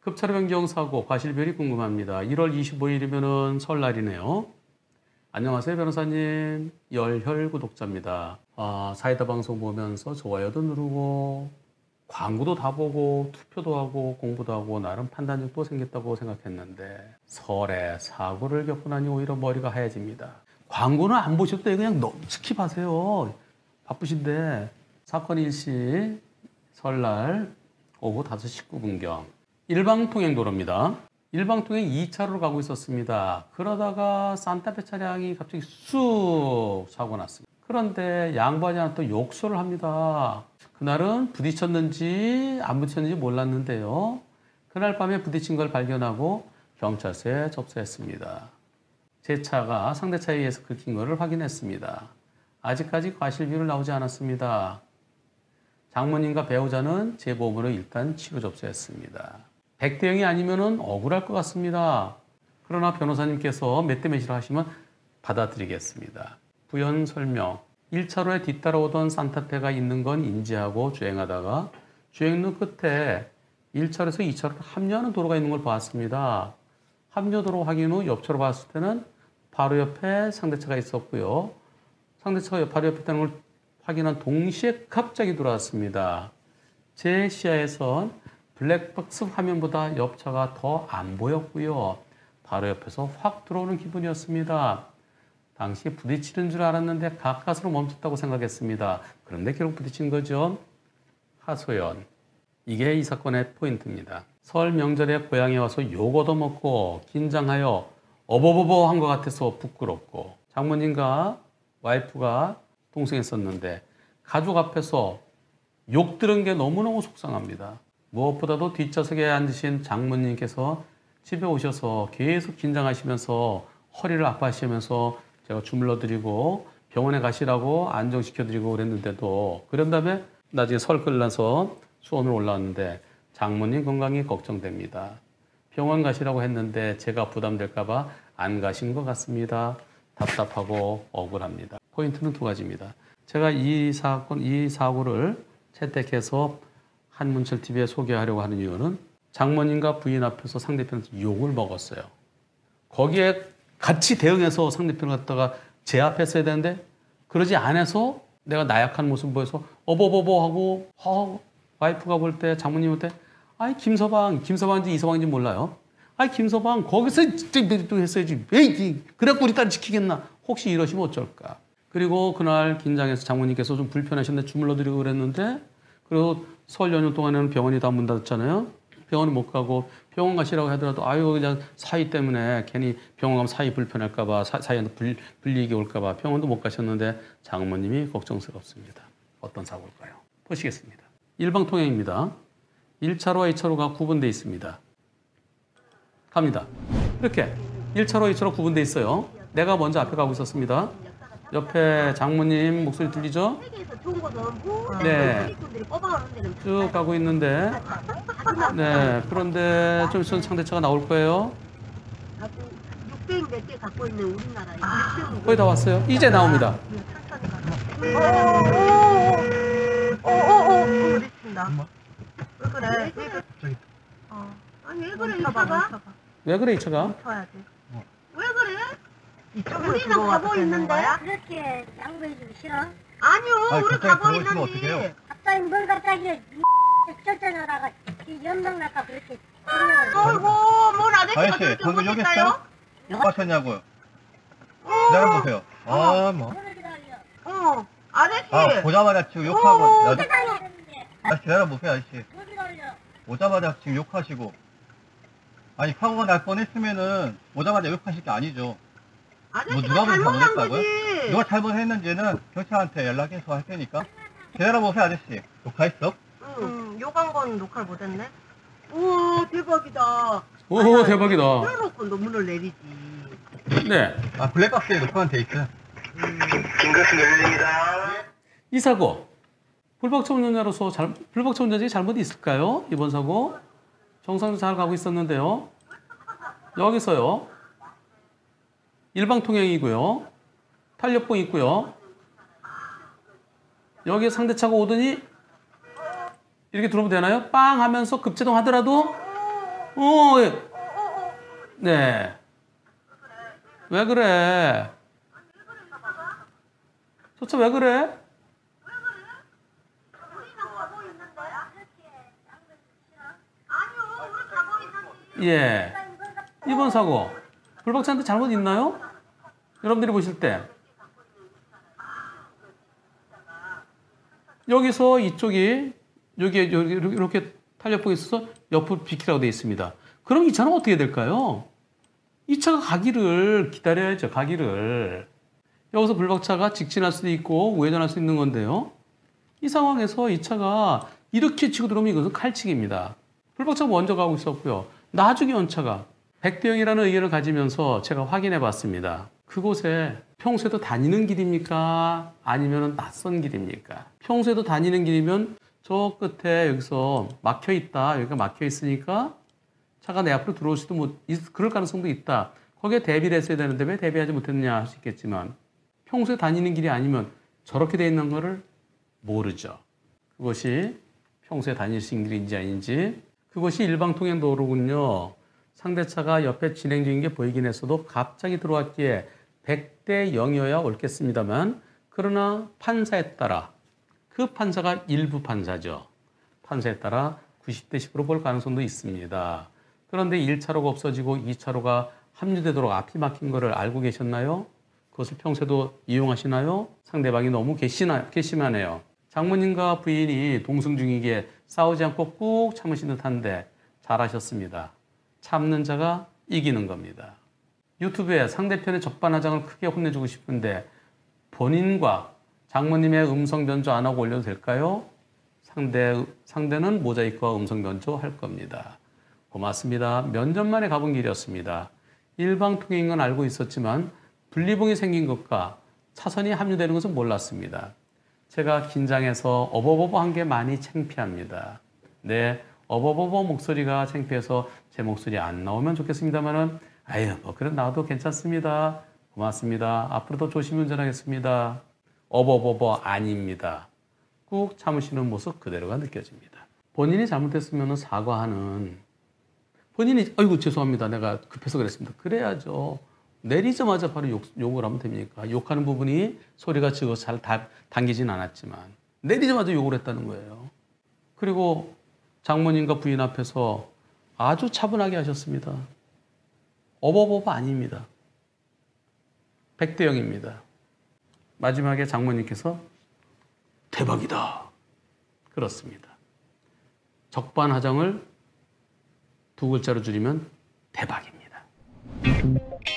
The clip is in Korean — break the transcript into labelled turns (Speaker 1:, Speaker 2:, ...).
Speaker 1: 급차로 변경 사고 과실비율이 궁금합니다. 1월 25일이면은 설날이네요. 안녕하세요, 변호사님. 열혈 구독자입니다. 사이다 방송 보면서 좋아요도 누르고 광고도 다 보고 투표도 하고 공부도 하고 나름 판단력도 생겼다고 생각했는데 설에 사고를 겪고 나니 오히려 머리가 하얘집니다. 광고는 안 보셔도 돼요. 그냥 스킵하세요. 바쁘신데 사건 일시 설날 오후 5시 19분경 일방통행도로입니다. 일방통행 2차로로 가고 있었습니다. 그러다가 산타페 차량이 갑자기 쑥 사고 났습니다. 그런데 양반이 하나 또 욕설을 합니다. 그날은 부딪혔는지 안 부딪혔는지 몰랐는데요. 그날 밤에 부딪힌 걸 발견하고 경찰서에 접수했습니다. 제 차가 상대 차에 의해서 긁힌 것을 확인했습니다. 아직까지 과실비율은 나오지 않았습니다. 장모님과 배우자는 제 보험으로 일단 치료 접수했습니다. 100대 0이 아니면 억울할 것 같습니다. 그러나 변호사님께서 몇 대 몇이라 하시면 받아들이겠습니다. 부연 설명. 1차로에 뒤따라오던 산타페가 있는 건 인지하고 주행하다가 주행로 끝에 1차로에서 2차로로 합류하는 도로가 있는 걸 봤습니다. 합류도로 확인 후 옆차로 봤을 때는 바로 옆에 상대차가 있었고요. 상대차가 바로 옆에 있다는 걸 확인한 동시에 갑자기 들어왔습니다. 제 시야에선 블랙박스 화면보다 옆차가 더 안 보였고요. 바로 옆에서 확 들어오는 기분이었습니다. 당시 부딪히는 줄 알았는데 가까스로 멈췄다고 생각했습니다. 그런데 결국 부딪힌 거죠. 하소연. 이게 이 사건의 포인트입니다. 설 명절에 고향에 와서 욕 얻어먹고 긴장하여 어버버버 한 것 같아서 부끄럽고 장모님과 와이프가 동생했었는데 가족 앞에서 욕 들은 게 너무너무 속상합니다. 무엇보다도 뒷좌석에 앉으신 장모님께서 집에 오셔서 계속 긴장하시면서 허리를 아파하시면서 제가 주물러드리고 병원에 가시라고 안정시켜드리고 그랬는데도 그런 다음에 나중에 설 끝나서 수원으로 올라왔는데 장모님 건강이 걱정됩니다. 병원 가시라고 했는데 제가 부담될까 봐 안 가신 것 같습니다. 답답하고 억울합니다. 포인트는 두 가지입니다. 제가 이 사고를 채택해서 한문철TV에 소개하려고 하는 이유는 장모님과 부인 앞에서 상대편한테 욕을 먹었어요. 거기에 같이 대응해서 상대편을 갖다가 제 앞에 써야 되는데 그러지 않아서 내가 나약한 모습 보여서 어버버버 하고 와이프가 볼 때 장모님한테 아이 김서방인지 이서방인지 몰라요. 아이 김서방 거기서 또 했어야지. 에이 그래갖고 우리 딸 지키겠나. 혹시 이러시면 어쩔까. 그리고 그날 긴장해서 장모님께서 좀 불편하셨는데 주물러드리고 그랬는데 그리고 설 연휴 동안에는 병원이 다 문 닫았잖아요. 병원에 못 가고 병원 가시라고 하더라도 아유 그냥 사이 때문에 괜히 병원 가면 사이 불편할까 봐 사이한테 불이익이 올까 봐 병원도 못 가셨는데 장모님이 걱정스럽습니다. 어떤 사고일까요? 보시겠습니다. 일방통행입니다. 1차로와 2차로가 구분되어 있습니다. 갑니다. 이렇게 1차로, 2차로 구분되어 있어요. 내가 먼저 앞에 가고 있었습니다. 옆에 장모님 목소리 들리죠? 네. 쭉 가고 있는데 네. 그런데 좀 있으면 상대차가 나올 거예요.
Speaker 2: 600 몇 개 갖고 있는 우리나라에
Speaker 1: 거의 다 왔어요. 이제 나옵니다.
Speaker 2: 부딪힌다. 왜 그래? 아니 왜 그래 이 차가?
Speaker 1: 왜 그래 이 차가?
Speaker 2: 왜 그래? 우리는 가고 있는데?
Speaker 3: 그렇게 양보해주기 싫어?
Speaker 2: 아니요, 우리 가고 있는데.
Speaker 3: 갑자기 뭘 갑자기 쫓아내다가 연병 날까 그렇게
Speaker 2: 아이고, 뭔 아저씨가
Speaker 4: 아저씨,
Speaker 2: 그렇게
Speaker 4: 방금 여기
Speaker 2: 오셨어요?
Speaker 4: 뭐 하셨냐고요? 기다려보세요. 뭐.
Speaker 2: 아저씨.
Speaker 4: 보자마자 지금 욕하고.
Speaker 3: 세상에
Speaker 4: 아저씨, 기다려보세요, 아저씨.
Speaker 3: 여기 돌려
Speaker 4: 오자마자 지금 욕하시고. 아니, 사고가 날 뻔했으면은, 오자마자 욕하실 게 아니죠.
Speaker 2: 아저씨가
Speaker 4: 누가 무슨
Speaker 2: 잘못한
Speaker 4: 잘못했다고요?
Speaker 2: 거지.
Speaker 4: 누가 잘못했는지는 경찰한테 연락해서 할 테니까. 기다려보세요, 아저씨. 녹화했어?
Speaker 2: 응, 욕한 건 녹화를 못했네. 우와, 대박이다.
Speaker 1: 오 대박이다.
Speaker 2: 펴놓고 논문을 내리지.
Speaker 1: 네.
Speaker 4: 블랙박스에 녹화는 돼 있어요.
Speaker 5: 김갑수 열립니다.
Speaker 1: 이 사고 불박차 운전자로서 불박차 운전자의 잘못이 있을까요? 이번 사고 정상적으로 잘 가고 있었는데요. 여기서요. 일방통행이고요. 탄력봉 있고요. 여기에 상대차가 오더니 이렇게 들어오면 되나요? 빵 하면서 급제동 하더라도 예. 네. 왜 그래? 저 차 왜 그래? 예. 이번 사고. 불박차한테 잘못 있나요? 여러분들이 보실 때. 여기서 이쪽이, 여기 이렇게 탄력폭이 있어서 옆으로 비키라고 되어 있습니다. 그럼 이 차는 어떻게 될까요? 이 차가 가기를 기다려야죠, 가기를. 여기서 불박차가 직진할 수도 있고 우회전할 수 있는 건데요. 이 상황에서 이 차가 이렇게 치고 들어오면 이것은 칼치기입니다. 불박차가 먼저 가고 있었고요. 나중에 온 차가 백대형이라는 의견을 가지면서 제가 확인해 봤습니다. 그곳에 평소에도 다니는 길입니까? 아니면 낯선 길입니까? 평소에도 다니는 길이면 저 끝에 여기서 막혀 있다. 여기가 막혀 있으니까 차가 내 앞으로 들어올 수도 그럴 가능성도 있다. 거기에 대비를 했어야 되는데 왜 대비하지 못했느냐 할 수 있겠지만 평소에 다니는 길이 아니면 저렇게 돼 있는 거를 모르죠. 그것이 평소에 다닐 수 있는 길인지 아닌지. 그것이 일방통행 도로군요. 상대차가 옆에 진행 중인 게 보이긴 했어도 갑자기 들어왔기에 100대 0이어야 옳겠습니다만 그러나 판사에 따라 그 판사가 일부 판사죠. 판사에 따라 90대 10으로 볼 가능성도 있습니다. 그런데 1차로가 없어지고 2차로가 합류되도록 앞이 막힌 거를 알고 계셨나요? 그것을 평소에도 이용하시나요? 상대방이 너무 괘씸하네요. 장모님과 부인이 동승 중이기에 싸우지 않고 꾹 참으신 듯한데 잘하셨습니다. 참는 자가 이기는 겁니다. 유튜브에 상대편의 적반하장을 크게 혼내주고 싶은데 본인과 장모님의 음성 변조 안 하고 올려도 될까요? 상대는 모자이크와 음성 변조 할 겁니다. 고맙습니다. 몇 년 만에 가본 길이었습니다. 일방통행인 건 알고 있었지만 분리봉이 생긴 것과 차선이 합류되는 것은 몰랐습니다. 제가 긴장해서 어버버버한 게 많이 창피합니다. 네, 어버버버 목소리가 창피해서 제 목소리 안 나오면 좋겠습니다만은 아유, 뭐 그래 나와도 괜찮습니다. 고맙습니다. 앞으로도 조심히 운전하겠습니다. 어버버버 아닙니다. 꾹 참으시는 모습 그대로가 느껴집니다. 본인이 잘못했으면 사과하는, 본인이 아이고 죄송합니다. 내가 급해서 그랬습니다. 그래야죠. 내리자마자 바로 욕을 하면 됩니까? 욕하는 부분이 소리가 적어서 잘 당기진 않았지만 내리자마자 욕을 했다는 거예요. 그리고 장모님과 부인 앞에서 아주 차분하게 하셨습니다. 어버버버 아닙니다. 100대 0입니다. 마지막에 장모님께서 대박이다. 그렇습니다. 적반하장을 두 글자로 줄이면 대박입니다.